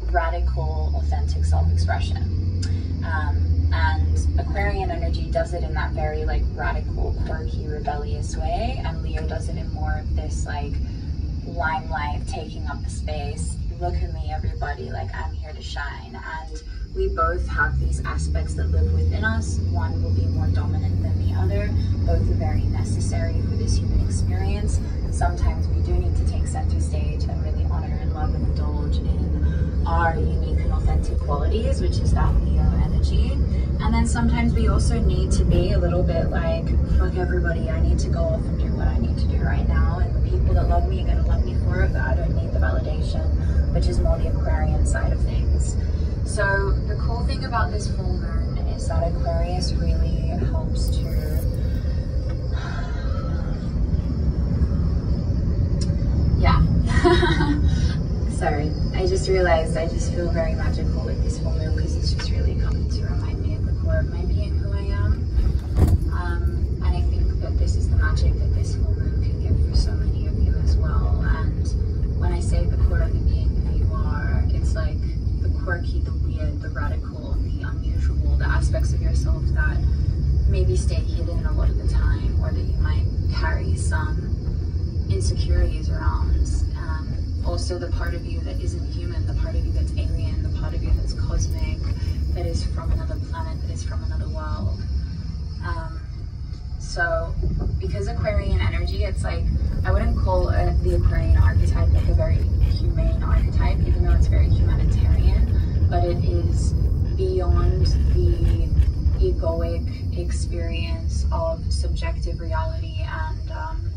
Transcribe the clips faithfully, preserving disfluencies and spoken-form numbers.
radical, authentic self-expression. Um, and Aquarian energy does it in that very like radical, quirky, rebellious way, and Leo does it in more of this like limelight, taking up the space, look at me everybody, like I'm here to shine. And we both have these aspects that live within us. One will be more dominant than the other. Both are very necessary for this human experience. Sometimes we do need to take center stage and really honor and love and indulge in our unique and authentic qualities, which is that Leo energy. And then sometimes we also need to be a little bit like, fuck everybody, I need to go off and do what I need to do right now. And the people that love me are gonna love me for it, but I don't need the validation, which is more the Aquarian side of things. So the cool thing about this full moon is that Aquarius really helps to yeah sorry, I just realized I just feel very magical with this full moon because it's just really coming to remind me of the core of my being, who I am. Um, and I think that this is the magic that this full moon can give for so many of you as well. And when I say the core of the being who you are, it's like the quirky, the weird, the radical, the unusual, the aspects of yourself that maybe stay hidden a lot of the time, or that you might carry some insecurities around. Um, also the part of you that isn't human, the part of you that's alien, the part of you that's cosmic, that is from another planet, that is from another world. Um, so because Aquarian energy, it's like, I wouldn't call uh, the Aquarian archetype like a very humane archetype, even though it's very humanitarian, but it is beyond the egoic experience of subjective reality and um,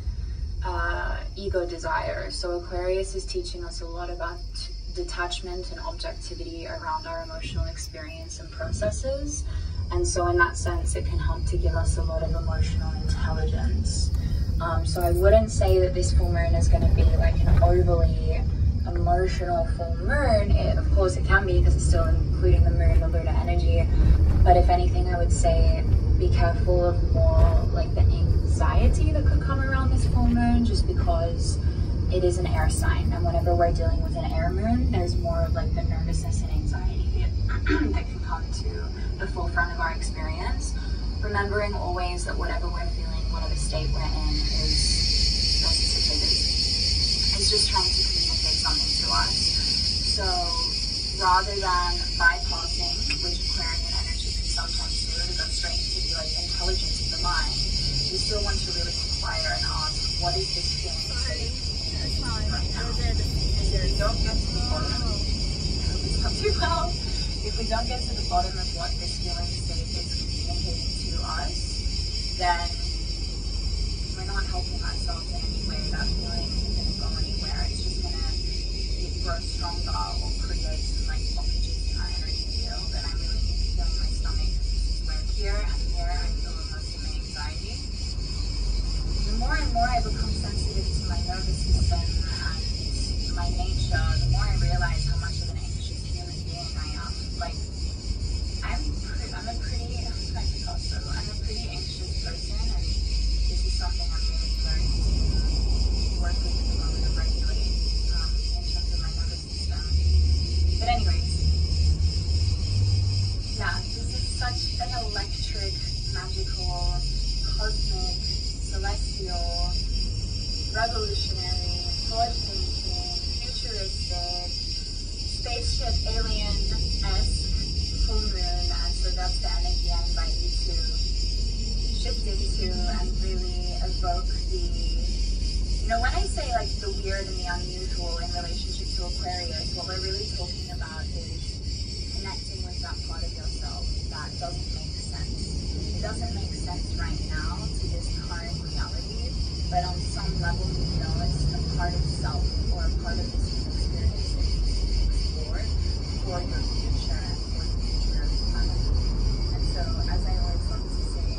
uh, ego desire. So Aquarius is teaching us a lot about detachment and objectivity around our emotional experience and processes. And so in that sense, it can help to give us a lot of emotional intelligence. Um, so I wouldn't say that this full moon is going to be like an overly emotional full moon. It, of course it can be, because it's still including the moon, the lunar energy. But if anything, I would say be careful of more like the anxiety that could come around this full moon, just because it is an air sign. And whenever we're dealing with an air moon, there's more of like the nervousness and anxiety that can come to the forefront of our experience. Remembering always that whatever we're feeling, whatever state we're in, is, those are cicadas, is just trying to communicate something to us. So rather than bypassing, which Aquarian energy can sometimes do, to go straight into the like intelligence of the mind, you still want to really inquire and ask, what is this feeling state right now? And if we don't get to the bottom, I hope it's not too loud. If we don't get to the bottom of what this feeling state is communicating to us, then we're not helping ourselves in any way. That feeling isn't going to go anywhere. It's just going to grow stronger or create some like blockages in our energy field. And I really need to feel in my stomach. This is where here and here I feel the most of my anxiety. The more and more I become sensitive to my nervous system and my nature, the more I realize how much of an anxious human being I am. Like, I'm pretty, I'm a pretty, also, I'm a pretty anxious person, and this is something I'm really learning to work with at the moment of regulate um, in terms of my nervous system. But anyways, yeah, this is such an electric, magical, cosmic, celestial, revolutionary, thought-thinking, futuristic, spaceship alien-esque full moon, and so that's the energy I invite you to shift into and really evoke the, you know, when I say like the weird and the unusual in relationship to Aquarius, what we're really talking about is connecting with that part of yourself that doesn't make sense. It doesn't make sense right now to this current reality, but on some level you know it's a part of self or a part of this experience that you need to explore for your future and for the future of the planet. And so, as I always love to say,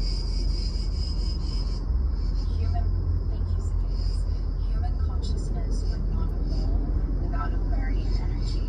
human, thank you, cicadas, human consciousness would not evolve without Aquarian energy.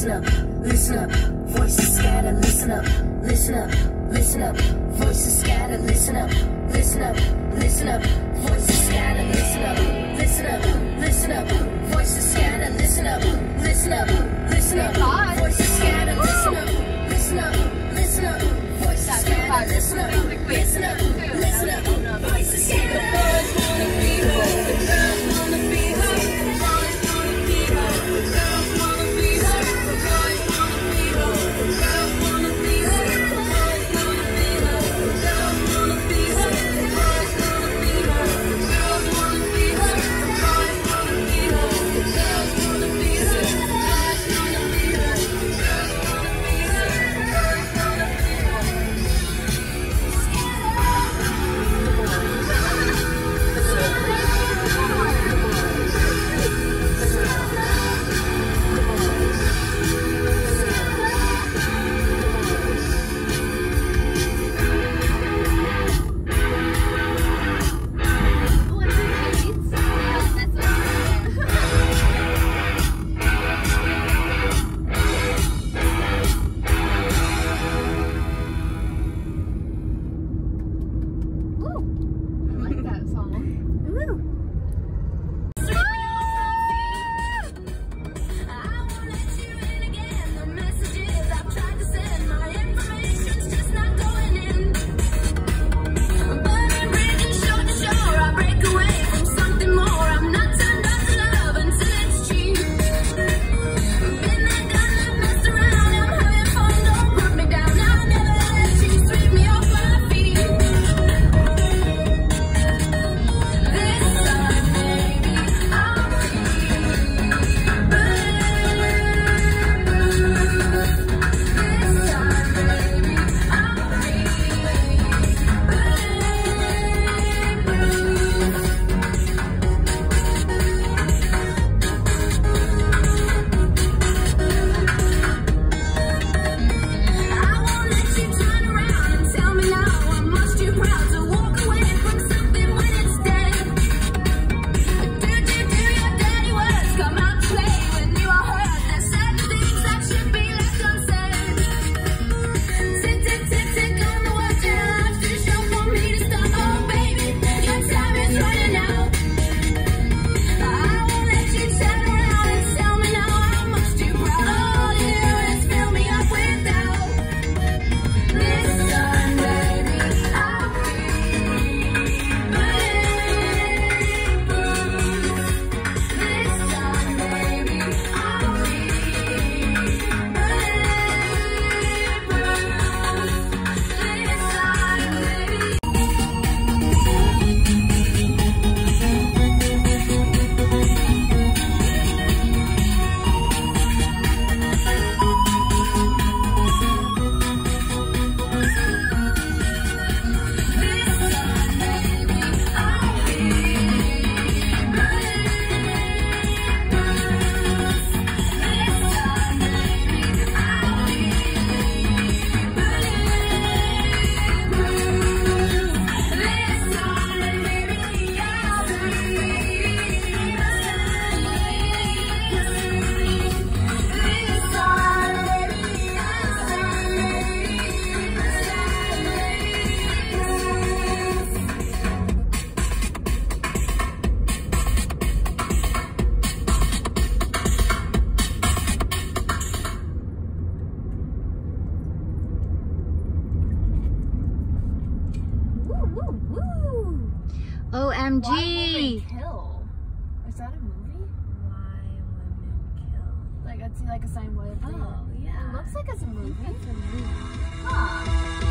listen up, listen up. Voices scattered, listen up, listen up, listen up. Voices scattered, listen up, listen up, listen up. Voices scattered, listen up, listen up, listen up. Voices scattered, listen up, listen up, listen up. Voices scattered, listen up, listen up, listen up. Voices scattered, listen up, listen up, listen up. Voices scattered. O M G! Why Women Kill? Is that a movie? Why Women Kill? Like, it's like a sign way of Oh, yeah. It looks like it's a movie. It's a movie. Huh.